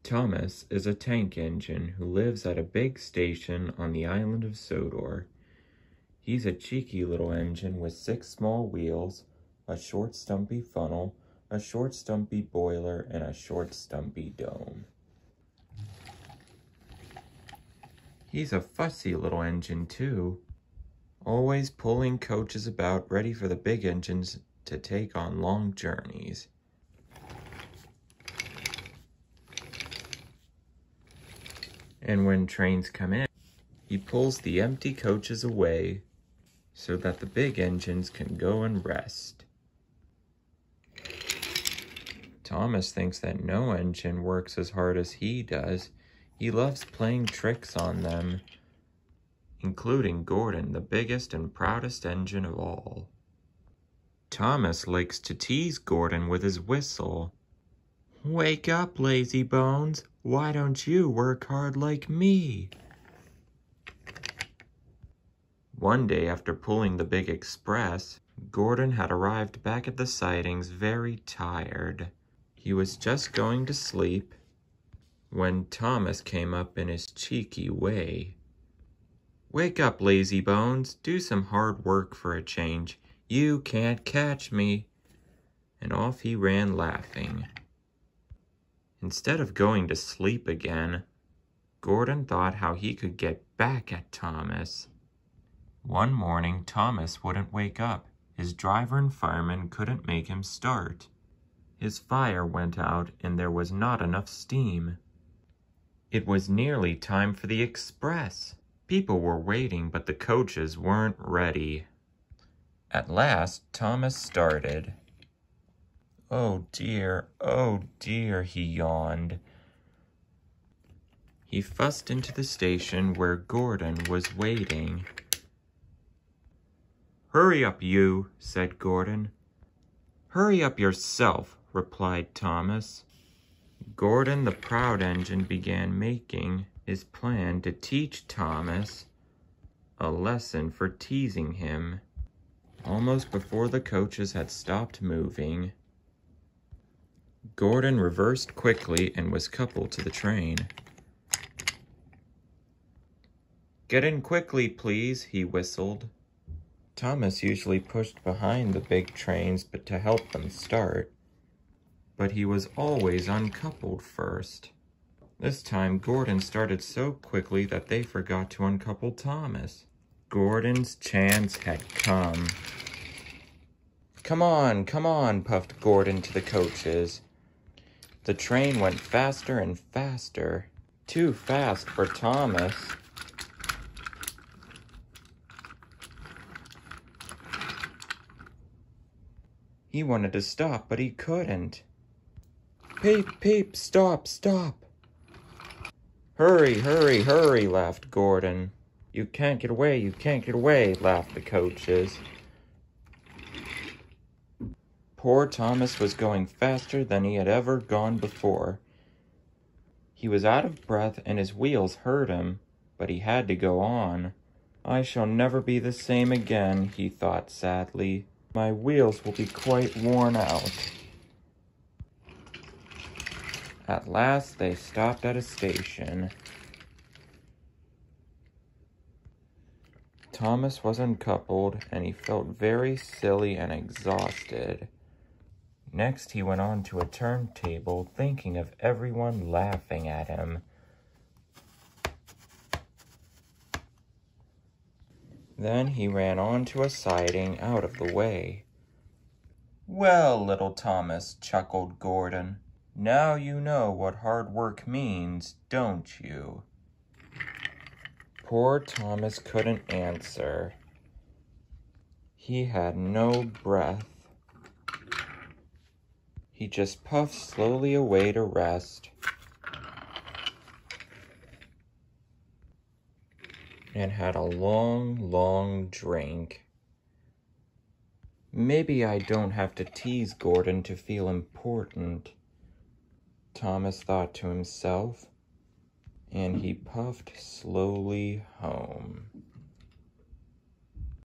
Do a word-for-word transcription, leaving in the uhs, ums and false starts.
Thomas is a tank engine who lives at a big station on the island of Sodor. He's a cheeky little engine with six small wheels, a short stumpy funnel, a short stumpy boiler, and a short stumpy dome. He's a fussy little engine too, always pulling coaches about ready for the big engines to take on long journeys. And when trains come in, he pulls the empty coaches away so that the big engines can go and rest. Thomas thinks that no engine works as hard as he does. He loves playing tricks on them, including Gordon, the biggest and proudest engine of all. Thomas likes to tease Gordon with his whistle. "Wake up, lazy bones. Why don't you work hard like me?" One day after pulling the big express, Gordon had arrived back at the sidings very tired. He was just going to sleep when Thomas came up in his cheeky way. "Wake up, lazy bones. Do some hard work for a change. You can't catch me." And off he ran laughing. Instead of going to sleep again, Gordon thought how he could get back at Thomas. One morning, Thomas wouldn't wake up. His driver and fireman couldn't make him start. His fire went out and there was not enough steam. It was nearly time for the express. People were waiting, but the coaches weren't ready. At last, Thomas started. "Oh dear, oh dear," he yawned. He fussed into the station where Gordon was waiting. "Hurry up, you," said Gordon. "Hurry up yourself," replied Thomas. Gordon, the proud engine, began making his plan to teach Thomas a lesson for teasing him. Almost before the coaches had stopped moving, Gordon reversed quickly and was coupled to the train. "Get in quickly, please," he whistled. Thomas usually pushed behind the big trains but to help them start, but he was always uncoupled first. This time, Gordon started so quickly that they forgot to uncouple Thomas. Gordon's chance had come. "Come on, come on," puffed Gordon to the coaches. The train went faster and faster, too fast for Thomas. He wanted to stop, but he couldn't. "Peep, peep, stop, stop." "Hurry, hurry, hurry," laughed Gordon. "You can't get away, you can't get away," laughed the coaches. Poor Thomas was going faster than he had ever gone before. He was out of breath and his wheels hurt him, but he had to go on. "I shall never be the same again," he thought sadly. "My wheels will be quite worn out." At last they stopped at a station. Thomas was uncoupled and he felt very silly and exhausted. Next, he went on to a turntable, thinking of everyone laughing at him. Then he ran on to a siding out of the way. "Well, little Thomas," chuckled Gordon, "now you know what hard work means, don't you?" Poor Thomas couldn't answer. He had no breath. He just puffed slowly away to rest. And had a long, long drink. "Maybe I don't have to tease Gordon to feel important," Thomas thought to himself, and he puffed slowly home.